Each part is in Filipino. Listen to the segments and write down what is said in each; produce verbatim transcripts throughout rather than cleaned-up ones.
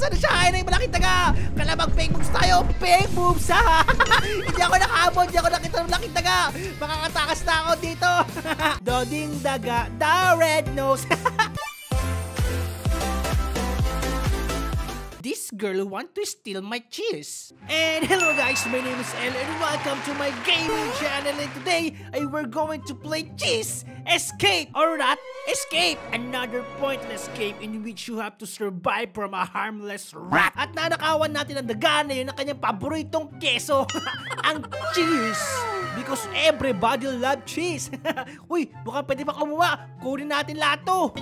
Nasaan na siya? Ayun na yung malaking daga. Kala mag-fake moves tayo. Fake moves ha. Hindi ako nakaabot. Hindi ako nakita ng malaking daga. Makakatakas na ako dito. Doding daga. The red nose. This girl want to steal my cheese. And hello guys, my name is El and welcome to my gaming channel. And today, I we're going to play Cheese Escape or not Escape. Another pointless game in which you have to survive from a harmless rat. At nanakawan natin ang daga na yun ng kanyang paboritong keso, ang cheese. Because everybody love cheese. Uy, mukhang pwede pa kumuha. Kunin natin lahat to.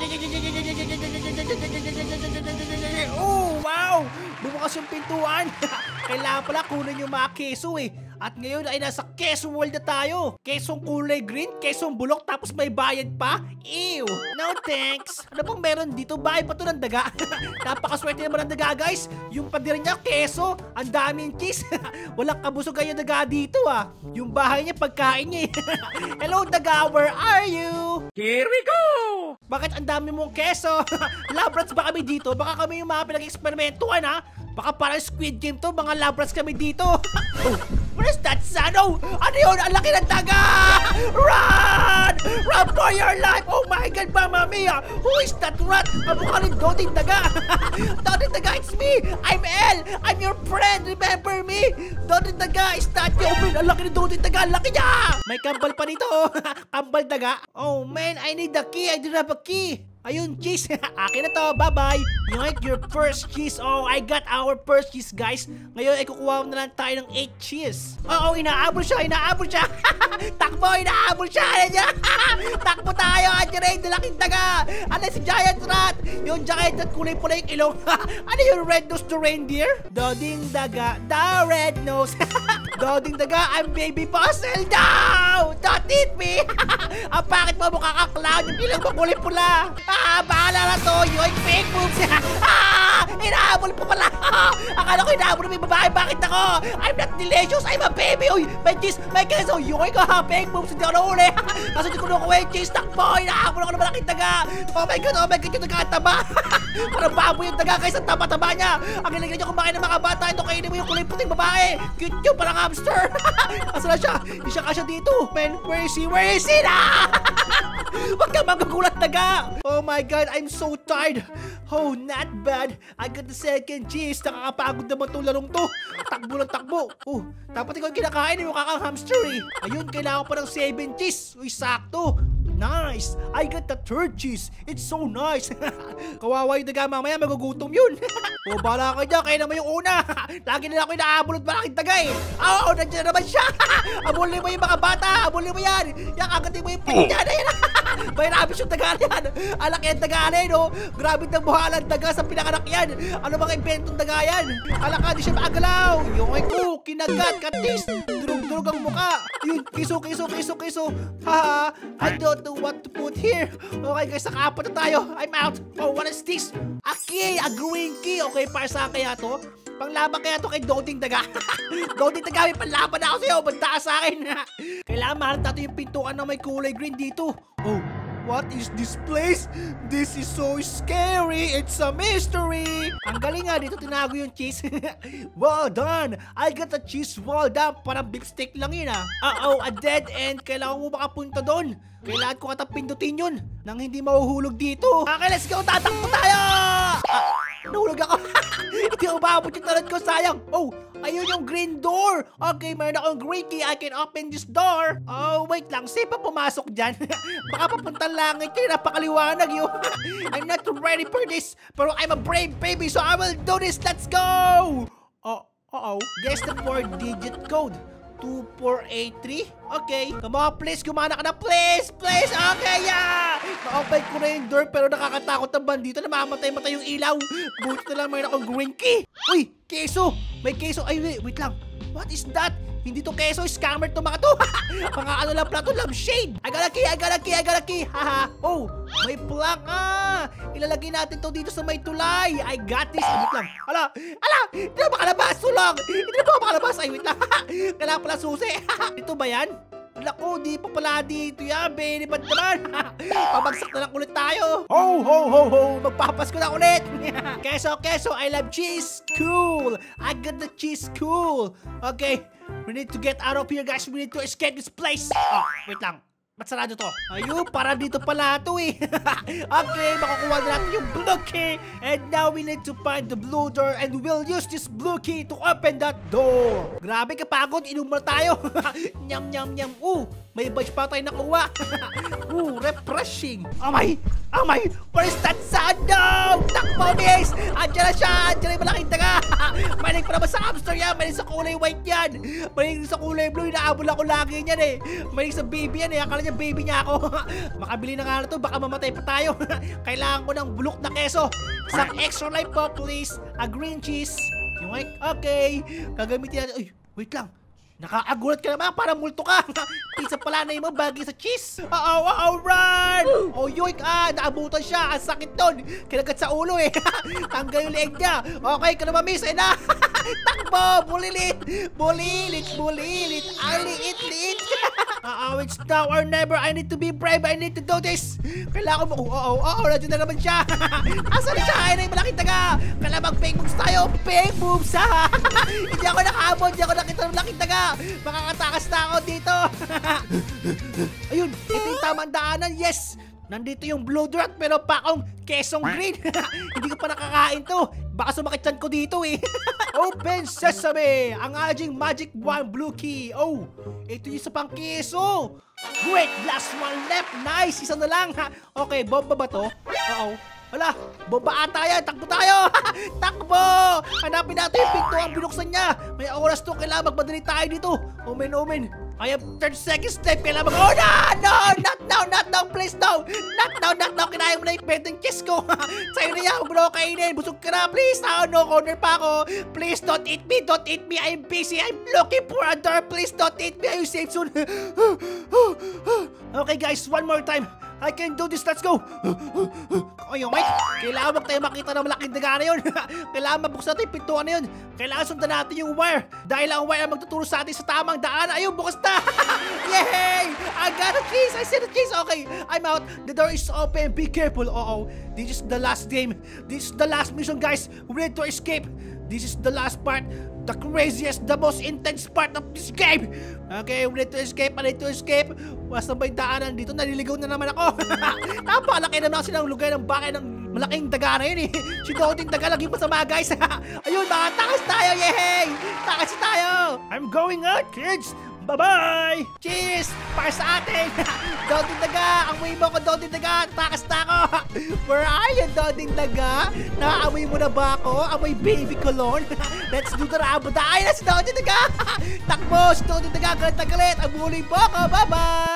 Oh, wow! Bumukas yung pintuan. Kailangan pala kunin yung mga keso eh. At ngayon ay nasa keso world na tayo. Kesong kulay green, kesong bulok, tapos may bayad pa. Ew! No thanks. Ano pang meron dito? Bahay pa to ng daga. Napakaswerte naman ng daga guys. Yung pader niya, keso. Ang daming cheese. Walang kabusog kayo daga dito ah. Yung bahay niya, pagkain niya eh. Hello daga, where are you? Here we go! Bakit ang dami mong keso? Labrats ba kami dito? Baka kami yung mga pinag-eksperimentuhan ha? Baka parang Squid Game to, mga labrats kami dito. Oh, what is that sound? Oh, ano yun? Ang laki ng daga! Run! Run for your life! Oh my God, Mamma Mia! Who is that rat? Ang mukha rin Doding daga. Doding daga, it's me! I'm El! I'm your friend! Remember me? Doding daga, is that you? Oh, ang laki ng Doding daga! Ang laki niya! May kambal pa dito. Kambal daga. Oh man, I need the key. I don't have a key. Ayun, cheese. Akin na to. Bye-bye. Yoink, your first cheese. Oh, I got our first cheese, guys. Ngayon, ay kukuha na lang tayo ng eight cheese. Oo, oh, inaabol siya. Inaabol siya. Takbo, inaabol siya. Takbo tayo. Andiyan na yung dalaking daga. Ano si Giant Rat? Yung Giant Rat, kulay pula yung ilong. Ano yung red nose to reindeer? Doding daga. The red nose. Doding daga. I'm baby puzzle. No! Don't eat me. Ang pakit mo mukha kang clown. Yung ilong mo kulay pula. Ah, bahala na to. Yoink, fake moves. Ah, inahabol po pala. Ah, akala ko inahabol na may babae. Bakit ako? I'm not delicious. I'm a baby. Uy, may cheese, may keso. Yoink, ah, fake moves. Hindi ako nahuli. Kasi hindi ko nakuha yung cheese. Takbo, inahabol ako na malaking daga. Oh my God, oh my God, yung daga ang taba. Parang baboy yung daga guys. Ang taba-taba niya. Ang iligyan niyo kumain ng mga bata. Ito, kainin mo yung kulay puting babae. Cute yung parang hamster. Asa na siya? Hindi siya kasya dito. Man, where is he? Where is he na? Huwag ka magugulat daga. Oh my God, I'm so tired. Oh, not bad. I got the second cheese. Nakakapagod naman itong larong to. Takbo lang takbo. Oh, dapat ikaw kinakain yung kakang hamster eh. Ayun, kailangan pa ng seven cheese. Uy, sakto. Nice! I got the third cheese. It's so nice. Kawawa yung daga, mamaya magugutom yun. O, bahala ka dyan. Kaya naman yung una. Lagi na ako inaabulot malaking daga eh. Oo, oh, nandiyan naman siya. Abulin mo yung mga bata. Abulin mo yan. Yan, kagatin mo yung pinya na yan. May rabis yung daga yan. Alaki yung daga na yun, oh. Grabe ng buhalan daga sa pinakanak yan. Ano mga inventong daga yan? Alaka, di siya makagalaw. Yung ay ko, kinagat, katis. Durog-durog ang muka. Yun, kiso, kiso, kiso, kiso. Haha, I don't know what to put here. Okay guys, nakaapat na tayo. I'm out. Oh, what is this? A key, a green key. Okay, para saan kaya to? Panglaban kaya to kay Doding daga. Doding daga, may panlaban na ako sa'yo. Banda sa akin. Kailangan mahalata natin yung pintuan na may kulay green dito. Oh, what is this place? This is so scary. It's a mystery. Ang galing nga dito, tinago yung cheese. Well done. I got a cheese well done. Parang beef steak lang yun ah. Uh-oh, a dead end. Kailangan mo makapunta doon. Kailangan ko katapindutin yun nang hindi mahuhulog dito. Okay, let's go. Tatakbo tayo. Ah, nahulog ako. Hindi ako maabot yung talon ko. Sayang. Oh, ayun yung green door. Okay, mayroon akong green key. I can open this door. Oh, wait lang. Safe pa pumasok dyan. Baka papuntang langit yun. Napakaliwanag yun. I'm not ready for this. Pero I'm a brave baby, so I will do this. Let's go. Oh, uh-oh. Guess the four-digit code. two four eight three. Okay. Come on, please. Kumana ka na. Please. Please. Okay, yeah. Na-open ko na yung door pero nakakatakot ang bandito. Namamatay-matay yung ilaw. Buti na lang mayroon akong green key. Uy, keso. May keso. Ay, wait, wait lang. What is that? Hindi to keso. Scammer to mga to. Mga ano lang pala to. Lampshade. I got a key. I got a key. I got a key. Haha. Oh, may plug. Ah. Ilalagay natin to dito sa may tulay. I got this. Ay, wait lang. Ala. Ala. Hindi na makalabas. Sulong. Hindi na makalabas. Ay, wait lang. Kailangan pala susi. Ito ba yan? Naku, di pa pala dito yan, baby. Ba't naman? Pabagsak na lang ulit tayo. Ho, ho, ho, ho. Magpapasko na ulit. Keso, keso. I love cheese. Cool. I got the cheese. Cool. Okay. We need to get out of here, guys. We need to escape this place. Oh, wait lang. Ba't sarado to? Ayun, para dito pala to eh. Okay, makukuha na natin yung blue key. And now we need to find the blue door and we'll use this blue key to open that door. Grabe kapagod, inumal tayo. Nyam, nyam, nyam. Uh, may badge pa tayo nakuha. Uh, refreshing. Amay, amay, where is that sandal? Takbo, miss. Andiyan na siya, andiyan na yung malaking daga. Maling pa naman sa hamster yan, maling sa kulay white yan. Maling sa kulay blue, inaabol ako lagi niyan eh. Maling sa baby yan eh, akala niya baby niya ako. Makabili na nga na to, baka mamatay pa tayo. Kailangan ko ng bulok na keso. Isang extra life po, please. A green cheese. Yung like, okay. Gagamitin natin. Uy, wait lang. Nakaagulat ka naman, parang multo ka. Pizza pala na yung mga bagay sa cheese. Oo, oo, run! Oh, yoik, ah, naabutan siya. Ang sakit doon. Kinagat sa ulo eh. Tanggal yung leeg niya. Okay, ka naman, miss. Ayun na. Takbo, bulilit. Bulilit, bulilit. Ang liit-liit. Oo, it's now or never. I need to be brave. I need to do this. Kailangan mo. Oo, oo, oo, nandiyan na naman siya. Asa na siya? Ayun na yung malaking taga. Kailangan mag-fake moves tayo. Fake moves, ha? Hindi ako nakaabot. Hindi ako nakita ng malaking taga. Makakatakas na ako dito. Ayun, ito yung tamang daanan. Yes, nandito yung blue dot pero pa akong kesong green. Hindi ko pa nakakain to. Baka sumakit ko dito eh. Open sesame. Ang ating magic one blue key. Oh, ito yung isa pang keso. Great, last one left. Nice, isa na lang. Okay, bomba ba to? Uh-oh. Wala, bomba ata yan. Takbo tayo. Takbo. Hanapin natin yung pintuan. Binuksan niya. May oras to. Kailangan magmadali tayo dito. Omen, omen. I have thirty seconds left. Kailangan mag... Oh, no! No! Not now! Not now! Please, no! Not now! Not now! Kinain mo na yung benteng cheese ko. Sa'yo na yan. Huwag mo na ako kainin. Busog ka na. Please. Oh, no. Corner pa ako. Please, don't eat me. Don't eat me. I'm busy. I'm looking for a door. Please, don't eat me. Are you safe soon? Okay, guys. One more time. I can do this. Let's go. Ay, oh, Mike. Kailangan wag tayo makita ng malaking daga na yun. Kailangan mabuksan natin yung pintuan na yun. Kailangan sundan natin yung wire. Dahil ang wire ang magtuturo sa atin sa tamang daan. Ayun, bukas na. Yay! I got a cheese. I see the cheese. Okay, I'm out. The door is open. Be careful. Uh-oh. This is the last game. This is the last mission, guys. We need to escape. This is the last part. The craziest, the most intense part of this game. Okay, we need to escape. I need to escape. Basta ba yung daanan dito? Naliligaw na naman ako. Napalaki naman kasi ng lugar ng bakay ng malaking daga na yun eh. Si Doding daga lagi masama, guys. Ayun, mga takas tayo. Yay! Takas tayo. I'm going out, kids. Bye-bye! Cheers! Para sa atin! Doding daga! Amoy mo ko, Doding daga! Takas na ako! Where are you, Doding daga? Nakaamoy mo na ba ako? Amoy baby cologne? Let's do the rabo. Ay na si Doding daga! Takbo! Si Doding daga! Galit na galit! Abulin po ako! Bye-bye!